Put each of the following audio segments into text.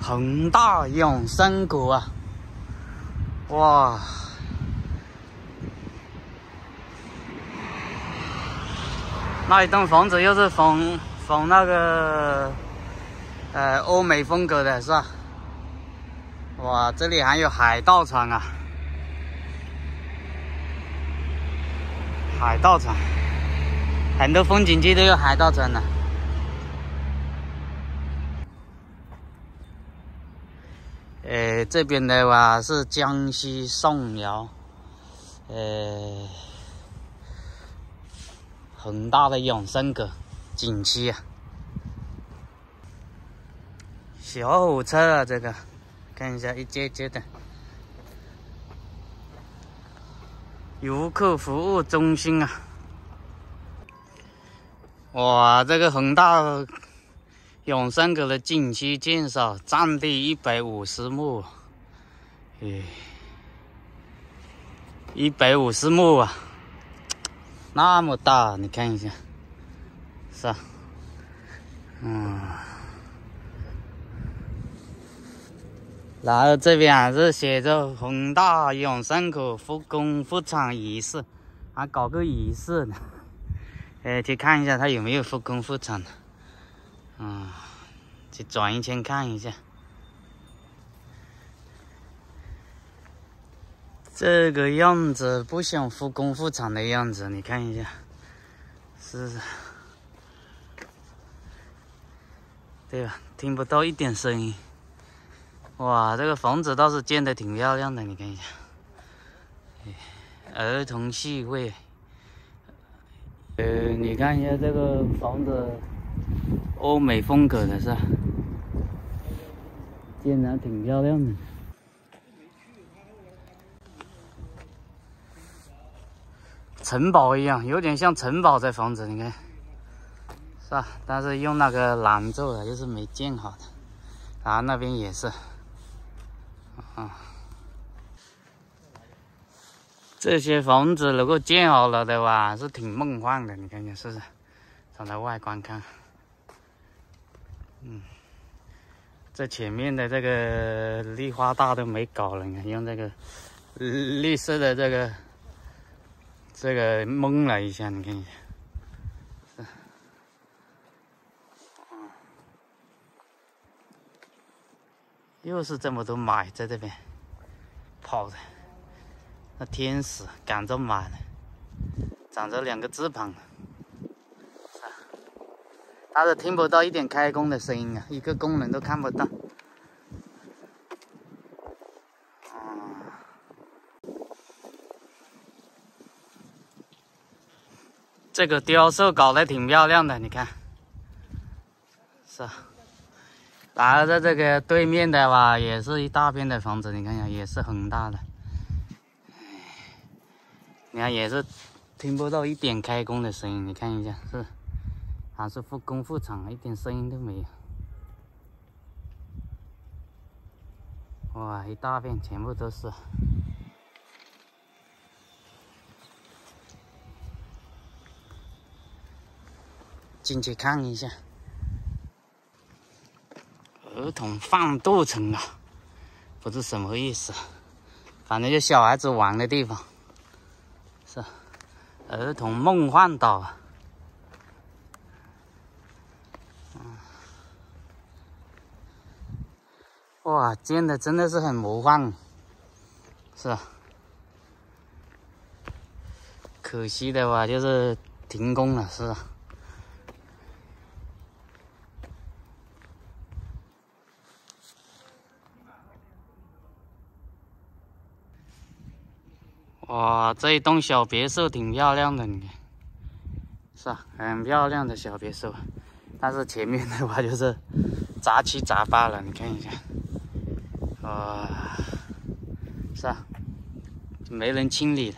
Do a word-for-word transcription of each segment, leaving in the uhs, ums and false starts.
恒大永生谷啊，哇！那一栋房子又是仿仿那个呃欧美风格的是吧？哇，这里还有海盗船啊，海盗船，很多风景区都有海盗船的。呃，这边的话是江西宋窑，呃，恒大的永生阁景区啊，小火车啊，这个看一下一节节的游客服务中心啊，哇，这个恒大永生阁的景区介绍，占地一百五十亩，诶，一百五十亩啊，那么大，你看一下，是吧？嗯，然后这边还是写着恒大永生阁复工复产仪式，还搞个仪式呢，哎，去看一下它有没有复工复产。嗯，去转一圈看一下，这个样子不像复工复产的样子，你看一下，是，对吧？听不到一点声音。哇，这个房子倒是建的挺漂亮的，你看一下，儿童戏会。呃，你看一下这个房子。欧美风格的是吧？建得挺漂亮的，城堡一样，有点像城堡这房子，你看，是吧？但是用那个蓝做的，就是没建好的。然后那边也是，啊，这些房子如果建好了的话，是挺梦幻的，你看看是不是？从它外观看。嗯，这前面的这个绿化带都没搞了，你看用这个绿色的这个这个蒙了一下，你看一下，是，嗯，又是这么多马在这边跑的，那天使赶着马呢，长着两个翅膀。但是听不到一点开工的声音啊，一个工人都看不到。嗯，这个雕塑搞得挺漂亮的，你看，是啊。然后在这个对面的话，也是一大片的房子，你看一下，也是很大的。你看，也是听不到一点开工的声音，你看一下，是。还是复工复产，一点声音都没有。哇，一大片全部都是。进去看一下。儿童放渡城啊，不知什么意思，反正就小孩子玩的地方。是，儿童梦幻岛啊。哇，建的真的是很魔幻，是吧？可惜的话就是停工了，是吧？哇，这一栋小别墅挺漂亮的，你看，是吧？很漂亮的小别墅，但是前面的话就是杂七杂八了，你看一下。哇，是啊，没人清理的，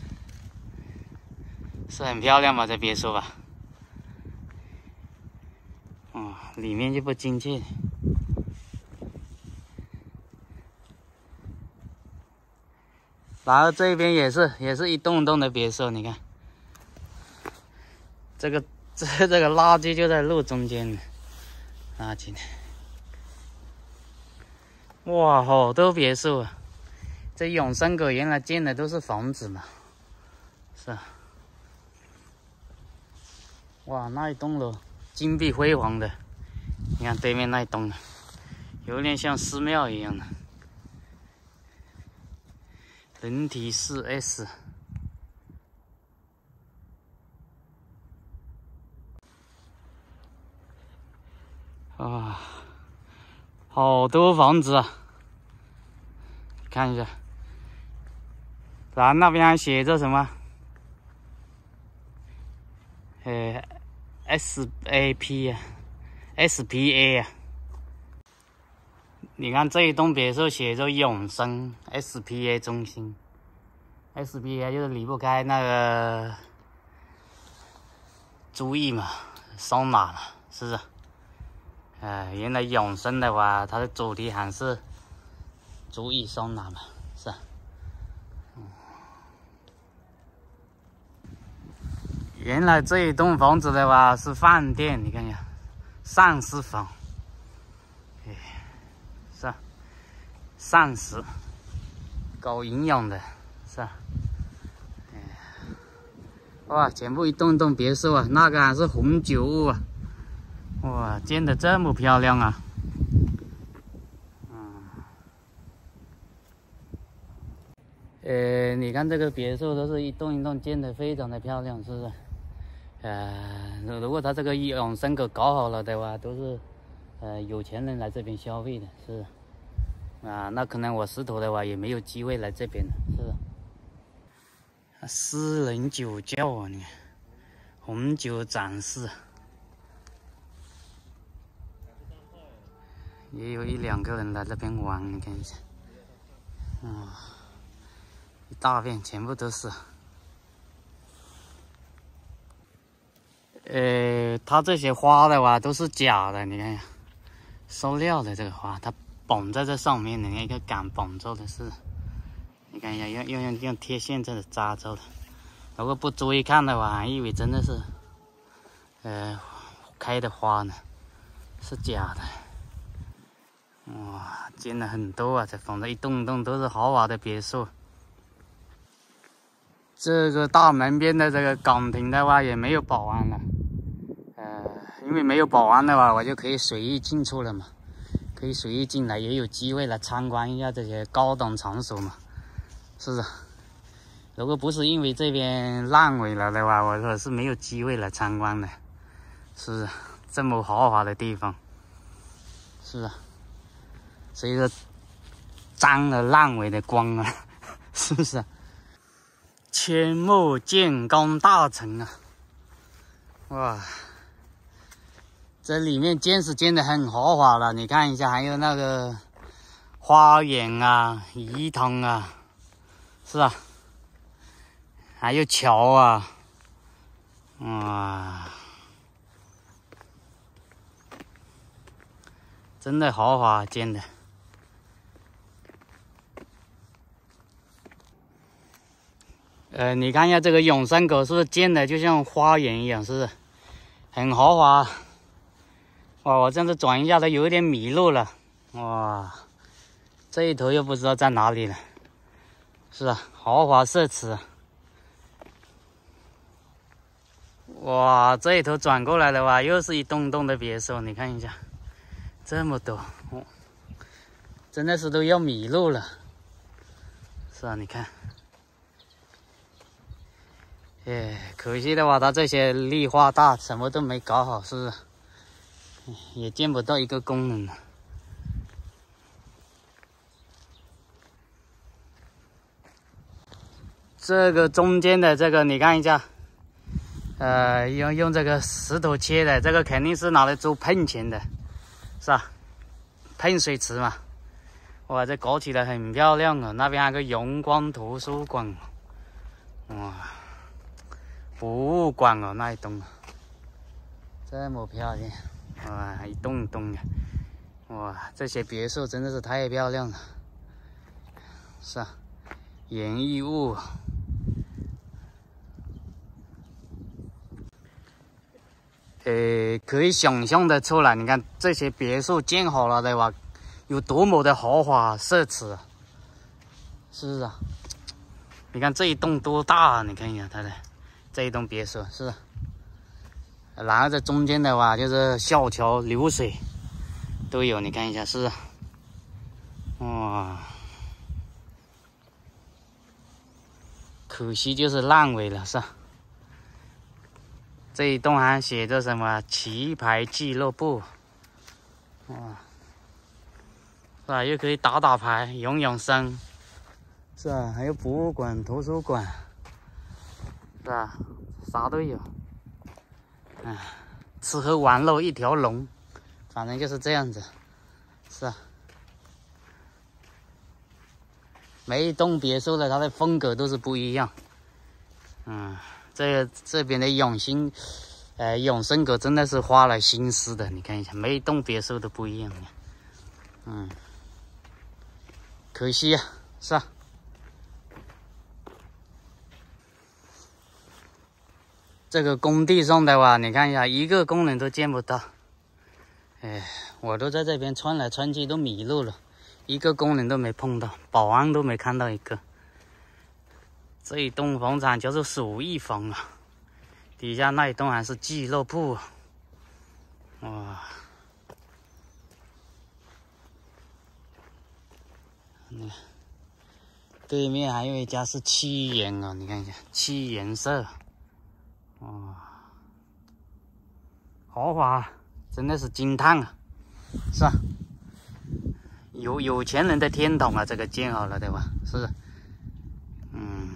是很漂亮吗？这别墅吧？哦，里面就不精确。然后这边也是，也是一栋栋的别墅，你看，这个这这个垃圾就在路中间，垃圾。 哇，好多别墅啊！这永生阁原来建的都是房子嘛，是啊。哇，那一栋楼金碧辉煌的，你看对面那一栋，有点像寺庙一样的。人体四 S。啊，好多房子啊！看一下，咱那边还写着什么？呃 ，S A P 啊 ，S P A 啊。你看这一栋别墅写着永生 S P A 中心 ，S P A 就是离不开那个注意嘛，桑拿嘛，是不是？呃，原来永生的话，它的主题还是注意桑拿嘛，是吧？嗯，原来这一栋房子的话是饭店，你看一下，膳食房，哎，是吧？膳食，搞营养的，是吧？哎，哇，全部一栋栋别墅啊，那个还是红酒屋啊。哇，建的这么漂亮啊！嗯，呃，你看这个别墅都是一栋一栋建的，非常的漂亮，是不是？呃，如果他这个永生阁搞好了的话，都是呃有钱人来这边消费的，是不是？啊，那可能我石头的话也没有机会来这边了，是不是？私人酒窖啊，你看，红酒展示。也有一两个人来这边玩，你看一下，嗯，一大片全部都是。呃，它这些花的话都是假的，你看一下，塑料的这个花，它绑在这上面的，一个杆绑住的是，你看一下，用用用用贴线这里扎住的。如果不注意看的话，还以为真的是，呃，开的花呢，是假的。哇，建了很多啊！这房子一栋一栋都是豪华的别墅。这个大门边的这个岗亭的话也没有保安了，呃，因为没有保安的话，我就可以随意进出了嘛，可以随意进来，也有机会来参观一下这些高档场所嘛，是不是？如果不是因为这边烂尾了的话，我可是没有机会来参观的，是不是？这么豪华的地方，是不是？所以说，沾了烂尾的光啊，是不是？千木建钢大城啊，哇！这里面建是建的很豪华了，你看一下，还有那个花园啊、鱼塘啊，是吧？还有桥啊，哇！真的豪华建的。呃，你看一下这个永生阁是不是建的就像花园一样，是不是？很豪华。哇，我这样子转一下都有点迷路了。哇，这一头又不知道在哪里了。是啊，豪华奢侈。哇，这一头转过来的话，又是一栋栋的别墅，你看一下，这么多，哦，真的是都要迷路了。是啊，你看。哎，可惜的话，它这些绿化带什么都没搞好，是不是？也见不到一个工人了。这个中间的这个，你看一下，呃，用用这个石头切的，这个肯定是拿来做喷泉的，是吧？喷水池嘛。哇，这搞起来很漂亮啊！那边还有个荣光图书馆，哇。博物馆哦，那一栋这么漂亮，哇，一栋一栋的，哇，这些别墅真的是太漂亮了，是啊，演艺物，呃，可以想象的出来，你看这些别墅建好了的话， 有多么的豪华奢侈啊！是不是啊？你看这一栋多大啊！你看一下它的这一栋别墅，是不是？然后这中间的话就是小桥流水都有，你看一下，是不是？哇！可惜就是烂尾了，是吧？这一栋还写着什么棋牌俱乐部，哇，是吧？又可以打打牌、养养生，是吧？还有博物馆、图书馆，是吧？啥都有。哎，吃喝玩乐一条龙，反正就是这样子，是啊。每一栋别墅的它的风格都是不一样。嗯，这这边的永兴，呃，永生阁真的是花了心思的。你看一下，每一栋别墅都不一样。嗯，可惜呀、啊，是吧？这个工地上的话，你看一下，一个工人都见不到。哎，我都在这边穿来穿去都迷路了。一个工人都没碰到，保安都没看到一个。这一栋房产就是属一房啊，底下那一栋还是俱乐部。哇！你看，对面还有一家是七颜啊，你看一下，七颜色。哇，豪华，真的是惊叹啊，是吧？有有钱人的天堂啊，这个建好了对吧？是不是？嗯，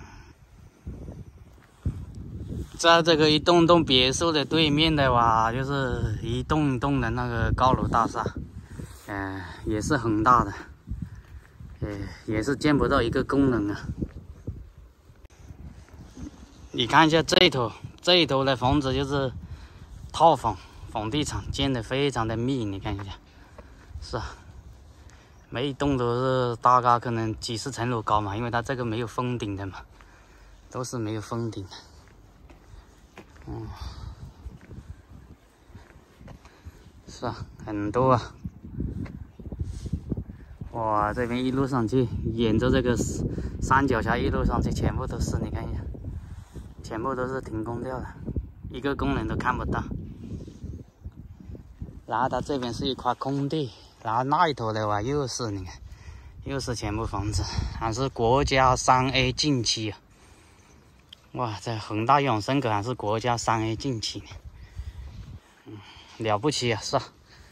在这个一栋栋别墅的对面的话，就是一栋栋的那个高楼大厦，嗯、呃，也是很大的，呃，也是见不到一个工人啊。你看一下这一头，这一头的房子就是套房，房地产建的非常的密，你看一下，是啊。每一栋都是大概可能几十层楼高嘛，因为它这个没有封顶的嘛，都是没有封顶的。嗯，是啊，很多啊。哇，这边一路上去，沿着这个三角峡一路上去，全部都是，你看一下，全部都是停工掉的，一个工人都看不到。然后它这边是一块空地。然后那一头的话，又是你看，又是全部房子，还是国家三 A 禁区啊！哇，这恒大永生阁还是国家三 A 禁区，嗯，了不起啊，是吧？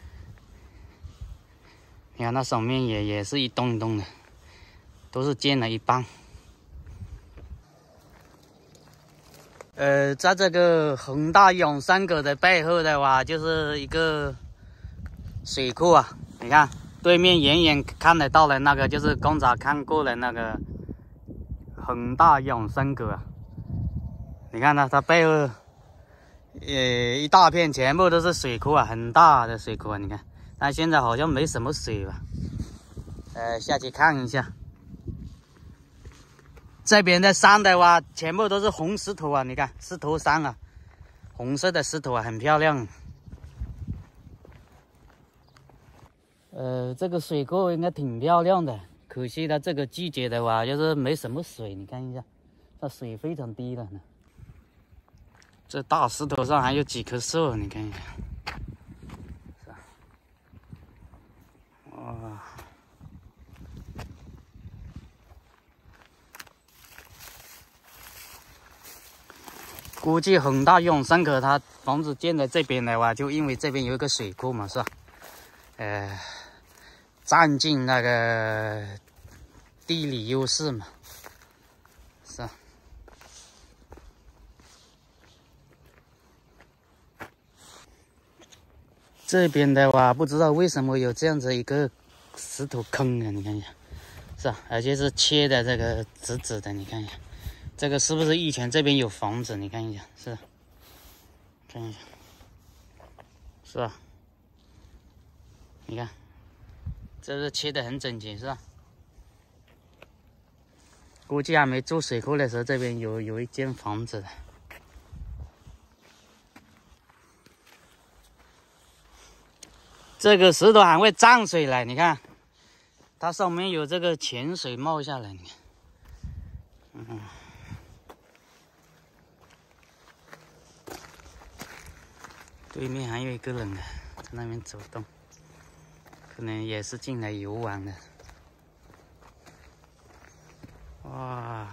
你看那上面也也是一栋一栋的，都是建了一半。呃，在这个恒大永生阁的背后的话，就是一个水库啊。你看，对面远远看得到的那个，就是刚才看过的那个恒大永生阁啊。你看它，它背后，呃，一大片全部都是水库啊，很大的水库啊。你看，但现在好像没什么水吧？呃，下去看一下。这边的山的话，全部都是红石头啊，你看，石头山啊，红色的石头啊，很漂亮。呃，这个水库应该挺漂亮的，可惜它这个季节的话，就是没什么水。你看一下，这水非常低了呢。这大石头上还有几棵树，你看一下，是吧？哇！估计恒大永生阁它房子建在这边的话，就因为这边有一个水库嘛，是吧？呃。占尽那个地理优势嘛，是啊。这边的话，不知道为什么有这样子一个石头坑啊，你看一下，是啊，而且是切的这个直直的，你看一下，这个是不是以前这边有房子？你看一下，是啊，看一下，是吧？你看。这是切的很整齐，是吧？估计还没做水库的时候，这边有有一间房子的。这个石头还会涨水来，你看， 它上面有这个泉水冒下来，嗯。对面还有一个人呢，在那边走动，可能也是进来游玩的。哇！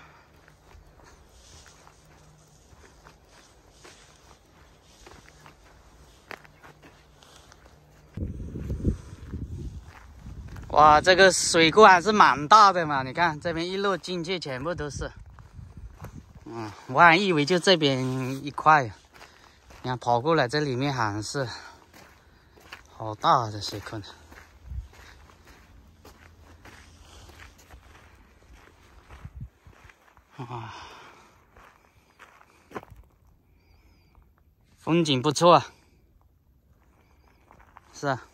哇，这个水库还是蛮大的嘛！你看这边一路进去全部都是，嗯，我还以为就这边一块，你看跑过来这里面还是好大的水库呢。哇，风景不错啊，是啊。